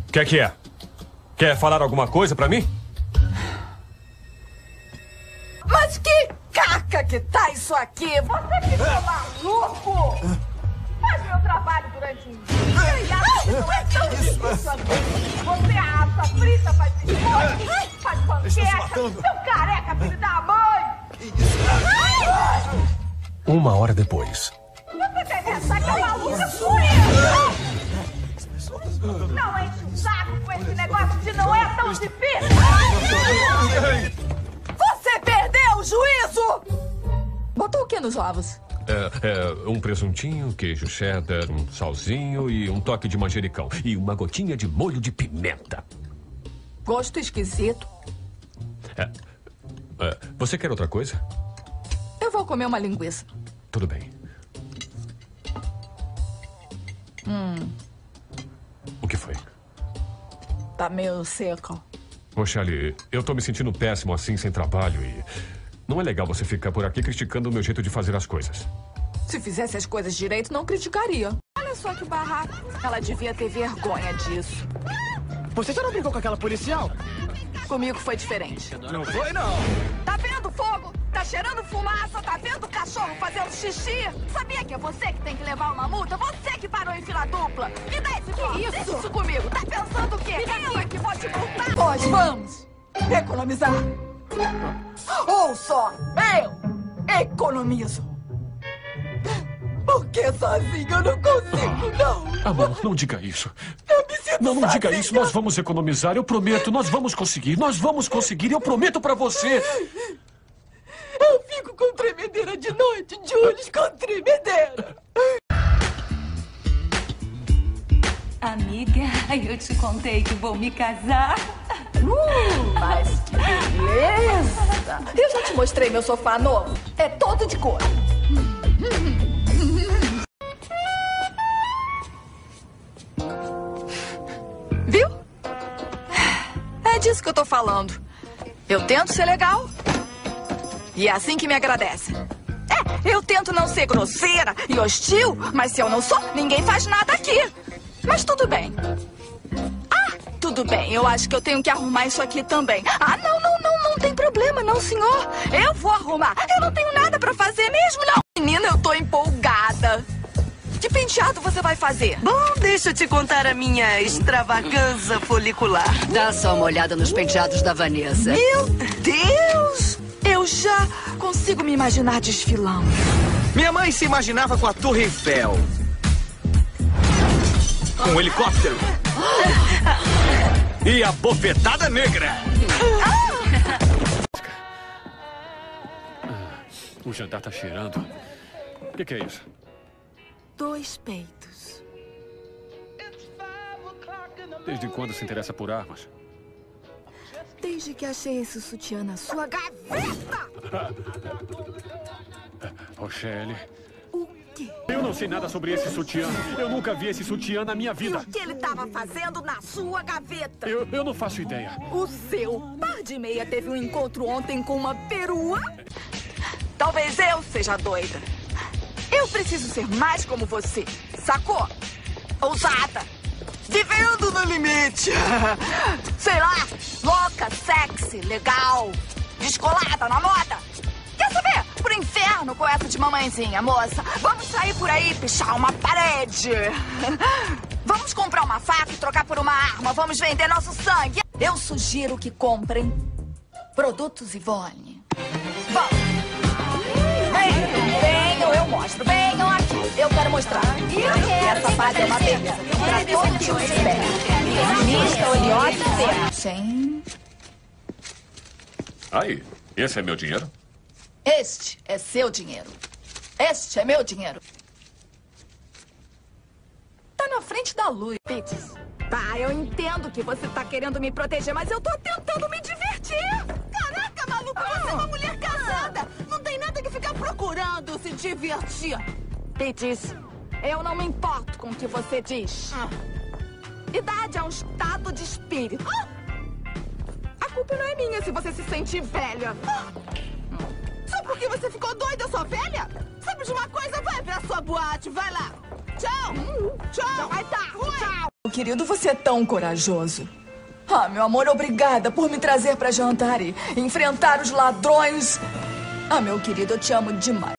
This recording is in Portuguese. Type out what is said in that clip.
Que é? Quer falar alguma coisa pra mim? Mas que caca que tá isso aqui! Você ficou maluco? Faz meu trabalho durante um dia e acha não é tão difícil assim. Você assa, frita, faz biscoito, faz panqueca, seu careca, filho da mãe! Uma hora depois. Você deve achar que a maluca sou eu! Não enche o saco com esse negócio de não é tão difícil! Você perdeu o juízo! Botou o que nos ovos? Um presuntinho, queijo cheddar, um salzinho e um toque de manjericão. E uma gotinha de molho de pimenta. Gosto esquisito. Você quer outra coisa? Eu vou comer uma linguiça. Tudo bem. O que foi? Tá meio seco. Ô, Charlie, eu tô me sentindo péssimo assim, sem trabalho e... Não é legal você ficar por aqui criticando o meu jeito de fazer as coisas. Se fizesse as coisas direito, não criticaria. Olha só que barraco. Ela devia ter vergonha disso. Você já não brigou com aquela policial? Comigo foi diferente. Não foi, não. Tá vendo fogo? Tá cheirando fumaça? Tá vendo o cachorro fazendo xixi? Sabia que é você que tem que levar uma multa? Você que parou em fila dupla. Me dá esse copo. Deixa isso comigo. Tá pensando o quê? Eu é que vou te multar. Nós vamos economizar. Ou só eu economizo. Porque sozinho eu não consigo, não. Amor, não diga isso. Eu me sinto Não diga sozinha. isso. Nós vamos economizar, eu prometo. Nós vamos conseguir. Nós vamos conseguir, eu prometo pra você. Eu fico com tremedeira de noite, Jules, com tremedeira. Amiga, eu te contei que vou me casar. Mas que beleza! Eu já te mostrei meu sofá novo. É todo de cor. Viu? É disso que eu tô falando. Eu tento ser legal. E é assim que me agradece. Eu tento não ser grosseira e hostil, mas se eu não sou, ninguém faz nada aqui. Mas tudo bem. Tudo bem, eu acho que eu tenho que arrumar isso aqui também. Não tem problema não, senhor. Eu vou arrumar. Eu não tenho nada pra fazer mesmo, não. Menina, eu tô empolgada. Que penteado você vai fazer? Bom, deixa eu te contar a minha extravagância folicular. Dá só uma olhada nos penteados da Vanessa. Meu Deus! Eu já consigo me imaginar desfilando. Minha mãe se imaginava com a Torre Eiffel. Um helicóptero. E a bofetada negra. O jantar tá cheirando. O que é isso? 2 peitos. Desde quando se interessa por armas? Desde que achei esse sutiã na sua gaveta! Rochelle, O quê? eu não sei nada sobre esse sutiã. Eu nunca vi esse sutiã na minha E vida. o que ele tava fazendo na sua gaveta? Eu não faço ideia. O seu par de meia teve um encontro ontem com uma perua? Talvez eu seja doida. Eu preciso ser mais como você, sacou? Ousada. Vivendo no limite. Sei lá, louca, sexy, legal, descolada na moda. Quer saber? Pro inferno com essa de mamãezinha, moça. Vamos sair por aí e pichar uma parede. Vamos comprar uma faca e trocar por uma arma. Vamos vender nosso sangue. Eu sugiro que comprem produtos Ivone. Vamos. Venham, eu mostro. Venham aqui. Eu quero mostrar. Essa base é uma beleza. Pra todo tipo de pele. Feminista, oleosa e verde. Sem... Aí, esse é meu dinheiro? Este é seu dinheiro. Este é meu dinheiro. Tá na frente da luz, Pitts. Tá, eu entendo que você tá querendo me proteger, mas eu tô tentando me divertir. Caraca, maluco, você é uma mulher casada. Não tem nada que ficar procurando se divertir. Pitts, eu não me importo com o que você diz. Idade é um estado de espírito. A culpa não é minha se você se sente velha. Só porque você ficou doida, sua velha? Sabe de uma coisa? Vai pra sua boate, vai lá. Tchau. Tchau. Vai dar. Tchau. Querido, você é tão corajoso. Ah, meu amor, obrigada por me trazer para jantar e enfrentar os ladrões. Ah, meu querido, eu te amo demais.